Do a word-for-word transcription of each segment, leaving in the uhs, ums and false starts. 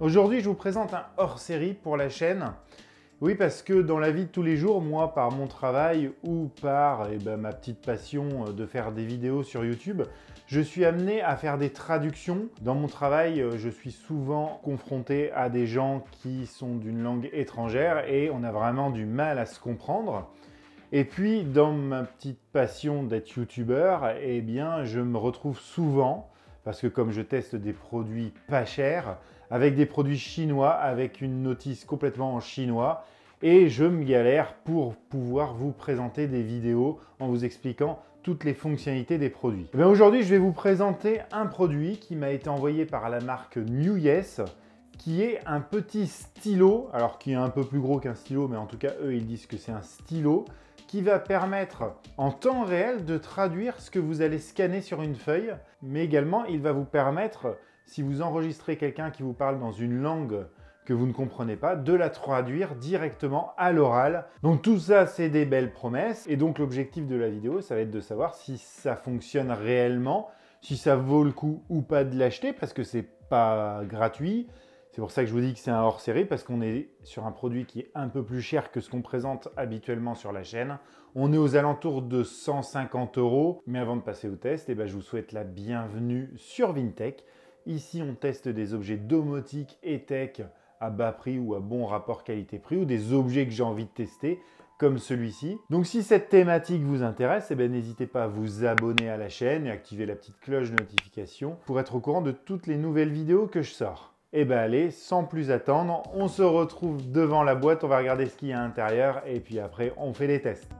Aujourd'hui, je vous présente un hors-série pour la chaîne. Oui, parce que dans la vie de tous les jours, moi, par mon travail ou par eh ben, ma petite passion de faire des vidéos sur YouTube, je suis amené à faire des traductions. Dans mon travail, je suis souvent confronté à des gens qui sont d'une langue étrangère et on a vraiment du mal à se comprendre. Et puis, dans ma petite passion d'être youtubeur, eh bien, je me retrouve souvent, parce que comme je teste des produits pas chers, avec des produits chinois, avec une notice complètement en chinois, et je me galère pour pouvoir vous présenter des vidéos en vous expliquant toutes les fonctionnalités des produits. Eh bien, aujourd'hui, je vais vous présenter un produit qui m'a été envoyé par la marque NewYes, qui est un petit stylo, alors qui est un peu plus gros qu'un stylo, mais en tout cas, eux, ils disent que c'est un stylo, qui va permettre en temps réel de traduire ce que vous allez scanner sur une feuille, mais également, il va vous permettre, si vous enregistrez quelqu'un qui vous parle dans une langue que vous ne comprenez pas, de la traduire directement à l'oral. Donc tout ça, c'est des belles promesses. Et donc l'objectif de la vidéo, ça va être de savoir si ça fonctionne réellement, si ça vaut le coup ou pas de l'acheter, parce que c'est pas gratuit. C'est pour ça que je vous dis que c'est un hors-série, parce qu'on est sur un produit qui est un peu plus cher que ce qu'on présente habituellement sur la chaîne. On est aux alentours de cent cinquante euros. Mais avant de passer au test, eh ben, je vous souhaite la bienvenue sur Vintech. Ici, on teste des objets domotiques et tech à bas prix ou à bon rapport qualité-prix, ou des objets que j'ai envie de tester, comme celui-ci. Donc si cette thématique vous intéresse, eh ben, n'hésitez pas à vous abonner à la chaîne et activer la petite cloche de notification pour être au courant de toutes les nouvelles vidéos que je sors. Et bien allez, sans plus attendre, on se retrouve devant la boîte, on va regarder ce qu'il y a à l'intérieur et puis après on fait les tests.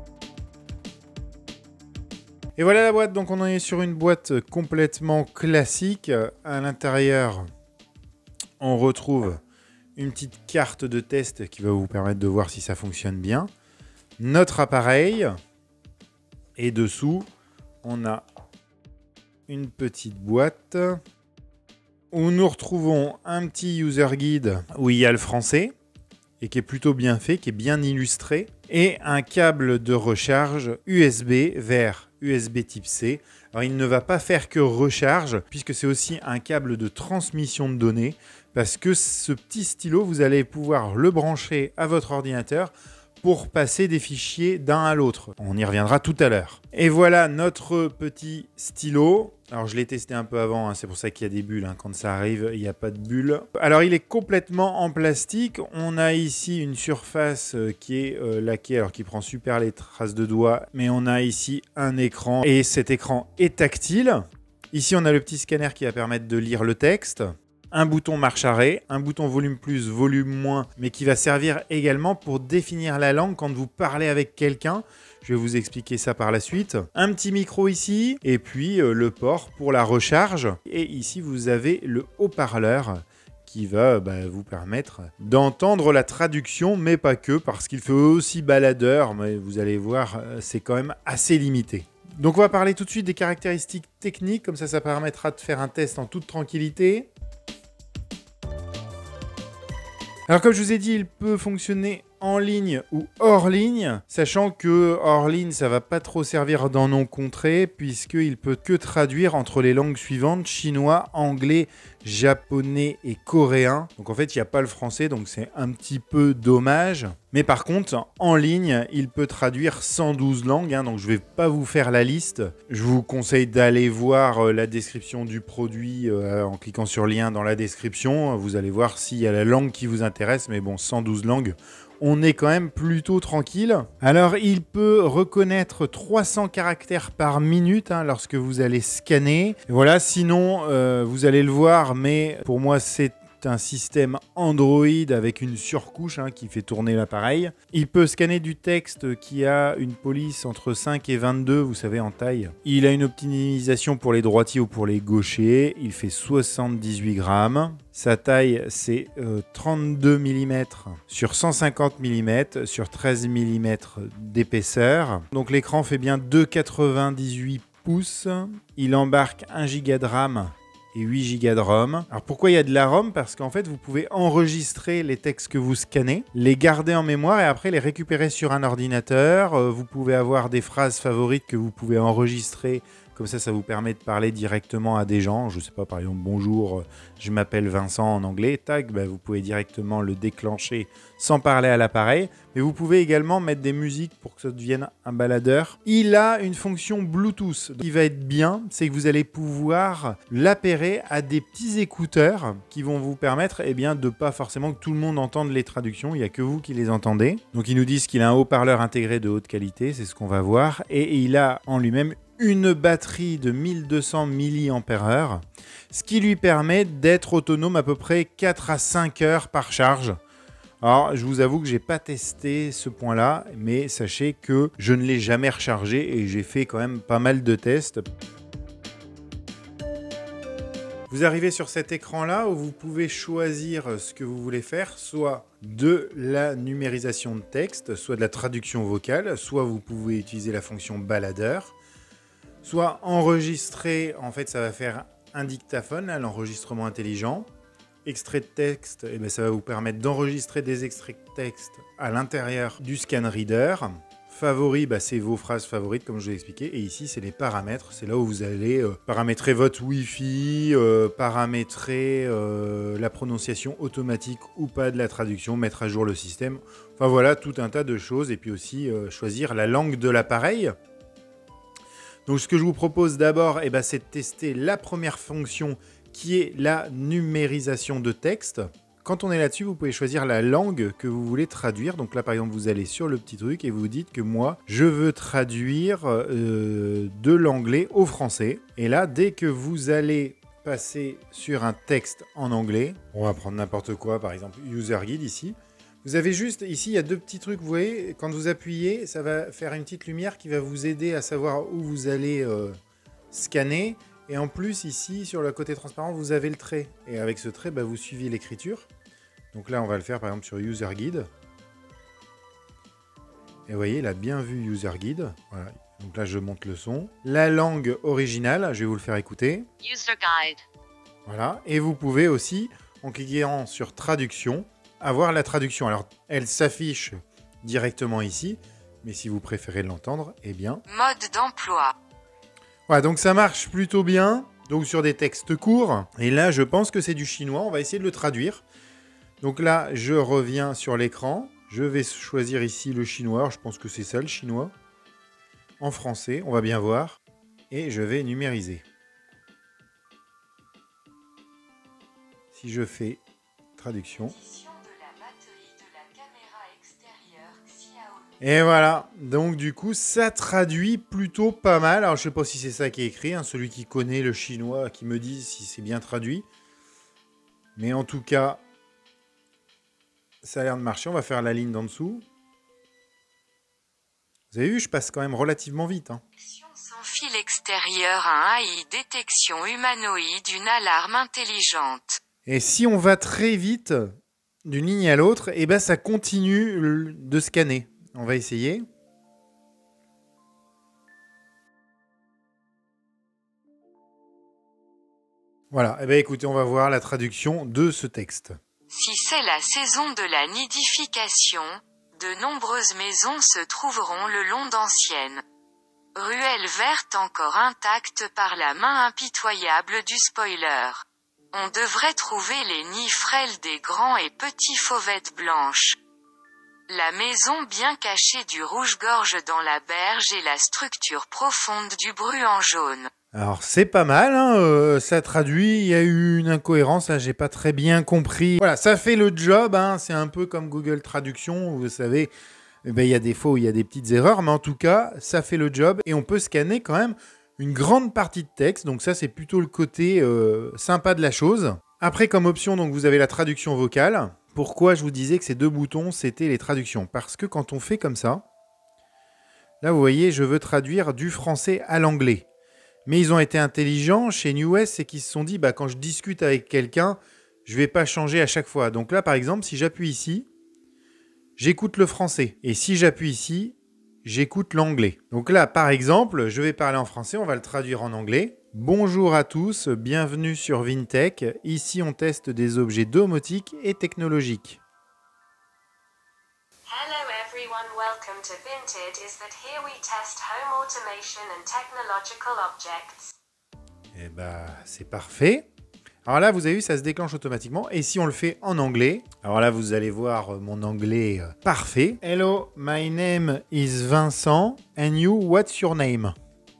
Et voilà la boîte, donc on en est sur une boîte complètement classique. À l'intérieur, on retrouve une petite carte de test qui va vous permettre de voir si ça fonctionne bien. Notre appareil. Et dessous, on a une petite boîte où nous retrouvons un petit user guide où il y a le français et qui est plutôt bien fait, qui est bien illustré, et un câble de recharge U S B vers U S B type C. Alors il ne va pas faire que recharge, puisque c'est aussi un câble de transmission de données, parce que ce petit stylo, vous allez pouvoir le brancher à votre ordinateur pour passer des fichiers d'un à l'autre. On y reviendra tout à l'heure. Et voilà notre petit stylo. Alors je l'ai testé un peu avant, hein, c'est pour ça qu'il y a des bulles. Hein. Quand ça arrive, il n'y a pas de bulles. Alors il est complètement en plastique. On a ici une surface qui est euh, laquée, alors qui prend super les traces de doigts. Mais on a ici un écran et cet écran est tactile. Ici on a le petit scanner qui va permettre de lire le texte. Un bouton marche arrêt, un bouton volume plus, volume moins, mais qui va servir également pour définir la langue quand vous parlez avec quelqu'un. Je vais vous expliquer ça par la suite. Un petit micro ici, et puis euh, le port pour la recharge. Et ici, vous avez le haut-parleur qui va bah, vous permettre d'entendre la traduction, mais pas que, parce qu'il fait aussi baladeur, mais vous allez voir, c'est quand même assez limité. Donc on va parler tout de suite des caractéristiques techniques, comme ça, ça permettra de faire un test en toute tranquillité. Alors comme je vous ai dit, il peut fonctionner en ligne ou hors ligne, sachant que hors ligne, ça va pas trop servir dans nos contrées, puisqu'il peut que traduire entre les langues suivantes, chinois, anglais, japonais et coréen. Donc en fait, il n'y a pas le français, donc c'est un petit peu dommage. Mais par contre, en ligne, il peut traduire cent douze langues, hein, donc je ne vais pas vous faire la liste. Je vous conseille d'aller voir euh, la description du produit euh, en cliquant sur le lien dans la description. Vous allez voir s'il y a la langue qui vous intéresse, mais bon, cent douze langues, on est quand même plutôt tranquille. Alors, il peut reconnaître trois cents caractères par minute hein, lorsque vous allez scanner. Et voilà, sinon, euh, vous allez le voir, mais pour moi, c'est un système Android avec une surcouche hein, qui fait tourner l'appareil. Il peut scanner du texte qui a une police entre cinq et vingt-deux, vous savez, en taille. Il a une optimisation pour les droitiers ou pour les gauchers. Il fait soixante-dix-huit grammes. Sa taille, c'est euh, trente-deux millimètres sur cent cinquante millimètres sur treize millimètres d'épaisseur. Donc l'écran fait bien deux virgule quatre-vingt-dix-huit pouces. Il embarque un giga de RAM et huit giga de ROM. Alors pourquoi il y a de la ROM? Parce qu'en fait, vous pouvez enregistrer les textes que vous scannez, les garder en mémoire et après les récupérer sur un ordinateur. Vous pouvez avoir des phrases favorites que vous pouvez enregistrer Comme ça, ça vous permet de parler directement à des gens. Je ne sais pas, par exemple, bonjour, je m'appelle Vincent en anglais. Tac, bah, vous pouvez directement le déclencher sans parler à l'appareil. Mais vous pouvez également mettre des musiques pour que ça devienne un baladeur. Il a une fonction Bluetooth. Ce qui va être bien, c'est que vous allez pouvoir l'appairer à des petits écouteurs qui vont vous permettre eh bien, de ne pas forcément que tout le monde entende les traductions. Il n'y a que vous qui les entendez. Donc, ils nous disent qu'il a un haut-parleur intégré de haute qualité. C'est ce qu'on va voir. Et il a en lui-même une batterie de mille deux cents milliampères heure, ce qui lui permet d'être autonome à peu près quatre à cinq heures par charge. Alors, je vous avoue que je n'ai pas testé ce point-là, mais sachez que je ne l'ai jamais rechargé et j'ai fait quand même pas mal de tests. Vous arrivez sur cet écran-là où vous pouvez choisir ce que vous voulez faire, soit de la numérisation de texte, soit de la traduction vocale, soit vous pouvez utiliser la fonction baladeur, soit enregistrer, en fait ça va faire un dictaphone, l'enregistrement intelligent. Extrait de texte, eh bien, ça va vous permettre d'enregistrer des extraits de texte à l'intérieur du scan reader. Favoris, bah, c'est vos phrases favorites comme je vous l'ai expliqué. Et ici, c'est les paramètres. C'est là où vous allez euh, paramétrer votre Wi-Fi, euh, paramétrer euh, la prononciation automatique ou pas de la traduction, mettre à jour le système. Enfin voilà, tout un tas de choses. Et puis aussi euh, choisir la langue de l'appareil. Donc ce que je vous propose d'abord, eh ben, c'est de tester la première fonction qui est la numérisation de texte. Quand on est là-dessus, vous pouvez choisir la langue que vous voulez traduire. Donc là, par exemple, vous allez sur le petit truc et vous dites que moi, je veux traduire euh, de l'anglais au français. Et là, dès que vous allez passer sur un texte en anglais, on va prendre n'importe quoi, par exemple, User Guide ici. Vous avez juste, ici, il y a deux petits trucs, vous voyez, quand vous appuyez, ça va faire une petite lumière qui va vous aider à savoir où vous allez euh, scanner. Et en plus, ici, sur le côté transparent, vous avez le trait. Et avec ce trait, bah, vous suivez l'écriture. Donc là, on va le faire, par exemple, sur User Guide. Et vous voyez, il a bien vu User Guide. Voilà. Donc là, je monte le son. La langue originale, je vais vous le faire écouter. User Guide. Voilà. Et vous pouvez aussi, en cliquant sur Traduction, avoir la traduction. Alors, elle s'affiche directement ici. Mais si vous préférez l'entendre, eh bien... Mode d'emploi. Voilà, donc ça marche plutôt bien, donc sur des textes courts. Et là, je pense que c'est du chinois, on va essayer de le traduire. Donc là, je reviens sur l'écran. Je vais choisir ici le chinois, alors, je pense que c'est ça le chinois. En français, on va bien voir. Et je vais numériser. Si je fais traduction... Et voilà, donc du coup, ça traduit plutôt pas mal. Alors, je sais pas si c'est ça qui est écrit, hein, celui qui connaît le chinois, qui me dit si c'est bien traduit. Mais en tout cas, ça a l'air de marcher. On va faire la ligne d'en dessous. Vous avez vu, je passe quand même relativement vite. Hein. Sans fil extérieur, un A I détection humanoïde, une alarme intelligente. Et si on va très vite d'une ligne à l'autre, eh ben, ça continue de scanner. On va essayer. Voilà, eh bien, écoutez, on va voir la traduction de ce texte. Si c'est la saison de la nidification, de nombreuses maisons se trouveront le long d'anciennes ruelles vertes encore intactes par la main impitoyable du spoiler. On devrait trouver les nids frêles des grands et petits fauvettes blanches. La maison bien cachée du rouge-gorge dans la berge et la structure profonde du bruant jaune. Alors c'est pas mal, hein, euh, ça traduit, il y a eu une incohérence, là j'ai pas très bien compris. Voilà, ça fait le job, hein, c'est un peu comme Google Traduction, vous savez, eh ben, il y a des fois où il y a des petites erreurs, mais en tout cas, ça fait le job et on peut scanner quand même une grande partie de texte, donc ça c'est plutôt le côté euh, sympa de la chose. Après comme option, donc vous avez la traduction vocale. Pourquoi je vous disais que ces deux boutons, c'était les traductions? Parce que quand on fait comme ça, là vous voyez, je veux traduire du français à l'anglais. Mais ils ont été intelligents chez NewS, c'est qu'ils se sont dit, bah, quand je discute avec quelqu'un, je ne vais pas changer à chaque fois. Donc là, par exemple, si j'appuie ici, j'écoute le français. Et si j'appuie ici, j'écoute l'anglais. Donc là, par exemple, je vais parler en français, on va le traduire en anglais. Bonjour à tous, bienvenue sur Vintech. Ici, on teste des objets domotiques et technologiques. Hello everyone, welcome to Vinted is that here we test home automation and technological objects. Eh bah, c'est parfait. Alors là, vous avez vu, ça se déclenche automatiquement. Et si on le fait en anglais, alors là, vous allez voir mon anglais euh, parfait. Hello, my name is Vincent. And you, what's your name?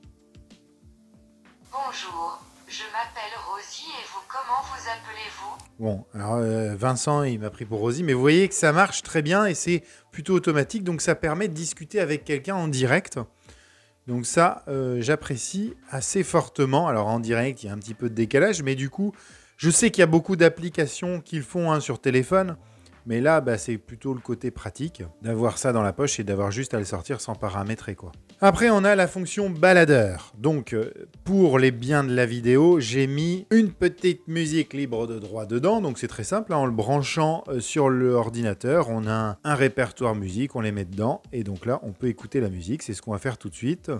Bonjour, je m'appelle Rosie et vous, comment vous appelez-vous? Bon, alors euh, Vincent, il m'a pris pour Rosie, mais vous voyez que ça marche très bien et c'est plutôt automatique. Donc ça permet de discuter avec quelqu'un en direct. Donc ça, euh, j'apprécie assez fortement. Alors en direct, il y a un petit peu de décalage, mais du coup, je sais qu'il y a beaucoup d'applications qui le font hein, sur téléphone. Mais là, bah, c'est plutôt le côté pratique d'avoir ça dans la poche et d'avoir juste à le sortir sans paramétrer, quoi. Après, on a la fonction baladeur. Donc, euh, pour les biens de la vidéo, j'ai mis une petite musique libre de droit dedans. Donc, c'est très simple. Hein, en le branchant euh, sur l'ordinateur, on a un, un répertoire musique, on les met dedans. Et donc là, on peut écouter la musique. C'est ce qu'on va faire tout de suite.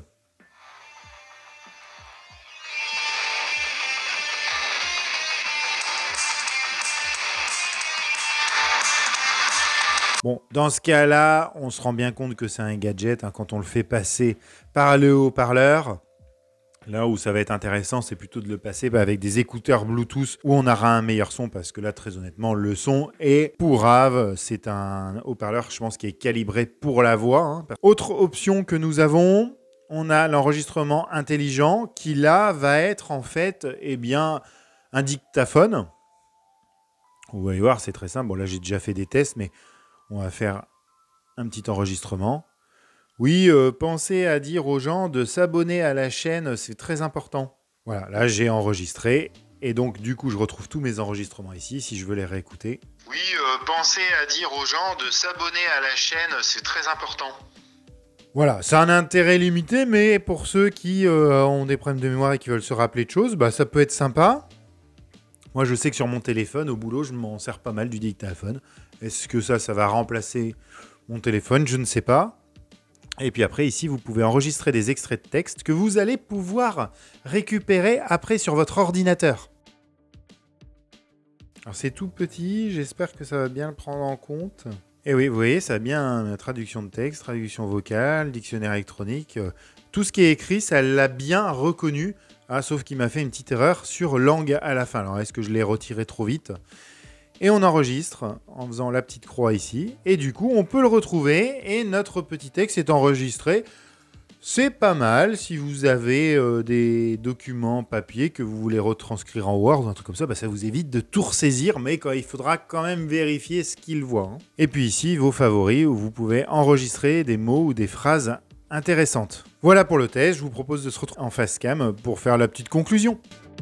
Bon, dans ce cas-là, on se rend bien compte que c'est un gadget hein, quand on le fait passer par le haut-parleur. Là où ça va être intéressant, c'est plutôt de le passer bah, avec des écouteurs Bluetooth où on aura un meilleur son parce que là, très honnêtement, le son est pourrave. C'est un haut-parleur, je pense, qui est calibré pour la voix. Hein. Autre option que nous avons, on a l'enregistrement intelligent qui, là, va être en fait eh bien, un dictaphone. Vous allez voir, c'est très simple. Bon, là, j'ai déjà fait des tests, mais on va faire un petit enregistrement. Oui, euh, pensez à dire aux gens de s'abonner à la chaîne, c'est très important. Voilà, là j'ai enregistré. Et donc du coup, je retrouve tous mes enregistrements ici, si je veux les réécouter. Oui, euh, pensez à dire aux gens de s'abonner à la chaîne, c'est très important. Voilà, c'est un intérêt limité, mais pour ceux qui euh, ont des problèmes de mémoire et qui veulent se rappeler de choses, bah, ça peut être sympa. Moi, je sais que sur mon téléphone, au boulot, je m'en sers pas mal du dictaphone. Est-ce que ça, ça va remplacer mon téléphone? Je ne sais pas. Et puis après, ici, vous pouvez enregistrer des extraits de texte que vous allez pouvoir récupérer après sur votre ordinateur. Alors, c'est tout petit. J'espère que ça va bien le prendre en compte. Et oui, vous voyez, ça a bien traduction de texte, traduction vocale, dictionnaire électronique. Tout ce qui est écrit, ça l'a bien reconnu. Ah, sauf qu'il m'a fait une petite erreur sur langue à la fin. Alors, est-ce que je l'ai retiré trop vite? Et on enregistre en faisant la petite croix ici. Et du coup, on peut le retrouver. Et notre petit texte est enregistré. C'est pas mal. Si vous avez euh, des documents papier que vous voulez retranscrire en Word ou un truc comme ça, bah, ça vous évite de tout ressaisir. Mais quand, il faudra quand même vérifier ce qu'il voit. Hein. Et puis ici, vos favoris où vous pouvez enregistrer des mots ou des phrases intéressantes. Voilà pour le test, je vous propose de se retrouver en face cam pour faire la petite conclusion.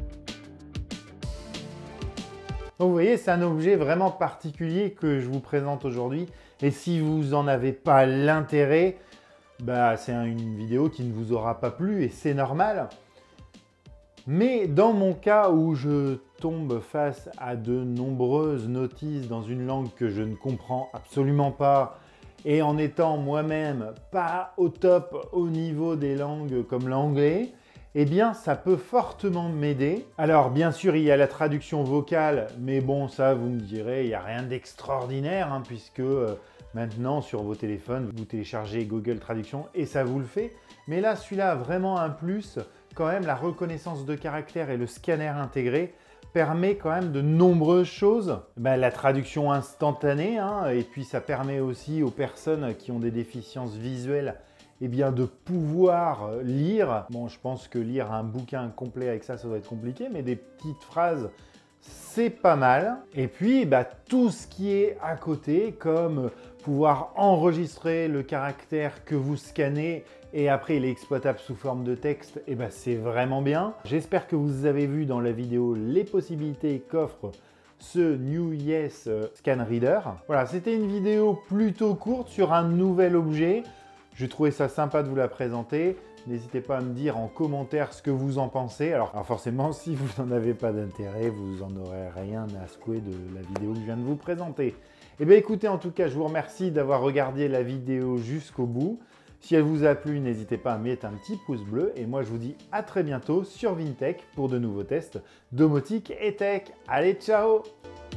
Donc vous voyez, c'est un objet vraiment particulier que je vous présente aujourd'hui. Et si vous n'en avez pas l'intérêt, bah, c'est une vidéo qui ne vous aura pas plu et c'est normal. Mais dans mon cas où je tombe face à de nombreuses notices dans une langue que je ne comprends absolument pas, et en étant moi-même pas au top au niveau des langues comme l'anglais, eh bien ça peut fortement m'aider. Alors bien sûr il y a la traduction vocale, mais bon ça vous me direz, il n'y a rien d'extraordinaire hein, puisque euh, maintenant sur vos téléphones vous téléchargez Google Traduction et ça vous le fait. Mais là celui-là a vraiment un plus, quand même la reconnaissance de caractère et le scanner intégré permet quand même de nombreuses choses. Ben, la traduction instantanée, hein, et puis ça permet aussi aux personnes qui ont des déficiences visuelles eh bien, de pouvoir lire. Bon, je pense que lire un bouquin complet avec ça, ça doit être compliqué, mais des petites phrases, c'est pas mal. Et puis, bah, tout ce qui est à côté, comme pouvoir enregistrer le caractère que vous scannez et après il est exploitable sous forme de texte, et ben c'est vraiment bien. J'espère que vous avez vu dans la vidéo les possibilités qu'offre ce New Yes Scan Reader. Voilà, c'était une vidéo plutôt courte sur un nouvel objet. J'ai trouvé ça sympa de vous la présenter. N'hésitez pas à me dire en commentaire ce que vous en pensez. Alors, alors forcément, si vous n'en avez pas d'intérêt, vous n'en aurez rien à secouer de la vidéo que je viens de vous présenter. Eh bien écoutez, en tout cas, je vous remercie d'avoir regardé la vidéo jusqu'au bout. Si elle vous a plu, n'hésitez pas à mettre un petit pouce bleu. Et moi, je vous dis à très bientôt sur Vintech pour de nouveaux tests domotique et tech. Allez, ciao!